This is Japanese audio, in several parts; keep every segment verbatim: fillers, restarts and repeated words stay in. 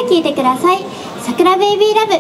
聴いてください。桜ベイビーラブ。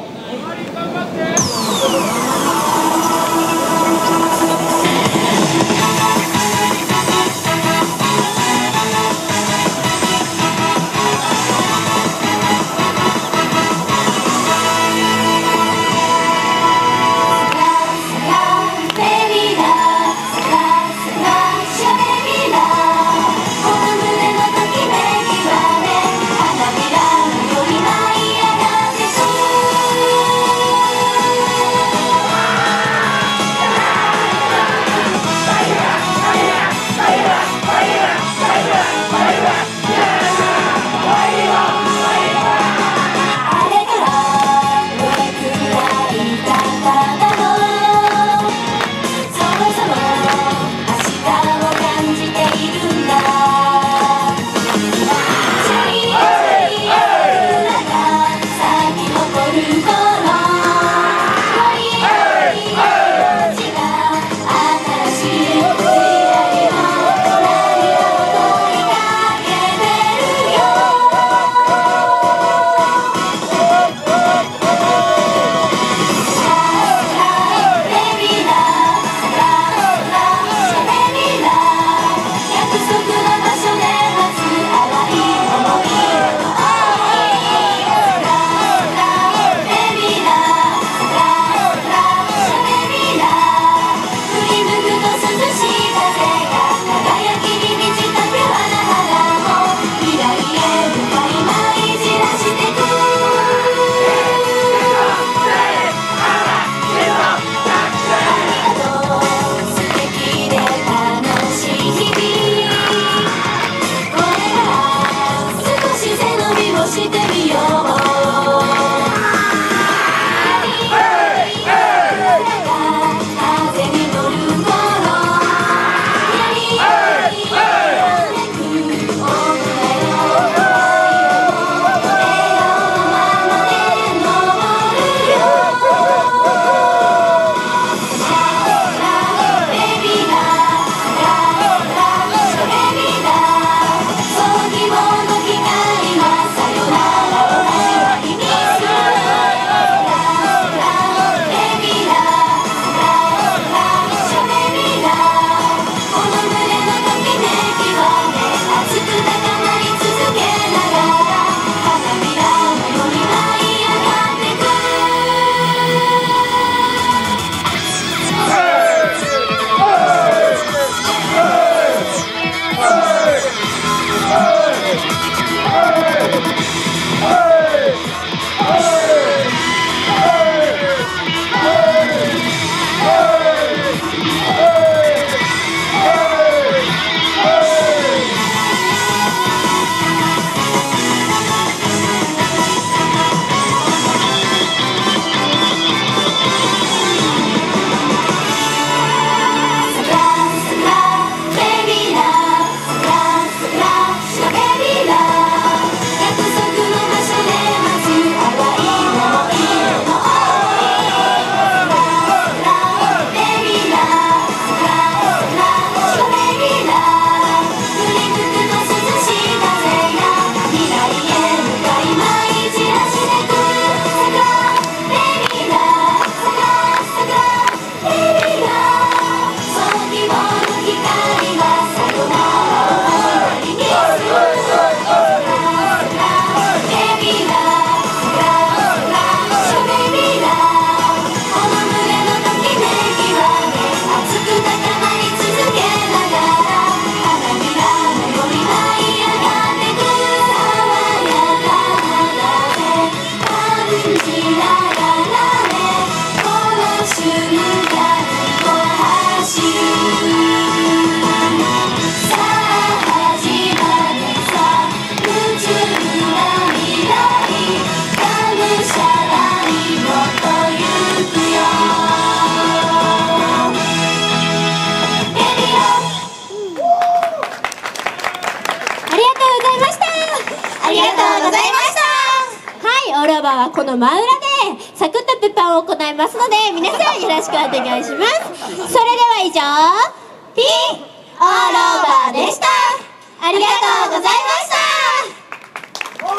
はこの真裏でサクッと物販を行いますので皆さんよろしくお願いします。それでは以上ピンオールオーバーでした。ありがとうございました。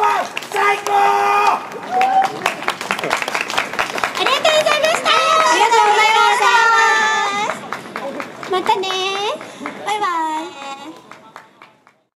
は最高。 ありがとうございました。 ありがとうございました。 またね。 バイバイ。